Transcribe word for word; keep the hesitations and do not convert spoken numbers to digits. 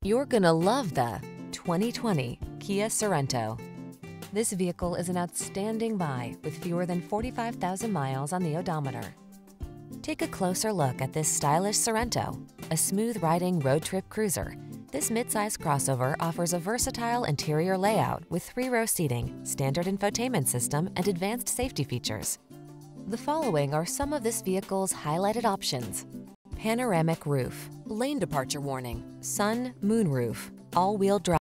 You're gonna love the twenty twenty Kia Sorento. This vehicle is an outstanding buy with fewer than forty-five thousand miles on the odometer. Take a closer look at this stylish Sorento, a smooth-riding road trip cruiser. This midsize crossover offers a versatile interior layout with three-row seating, standard infotainment system, and advanced safety features. The following are some of this vehicle's highlighted options: panoramic roof, lane departure warning, sun, moonroof, all-wheel drive.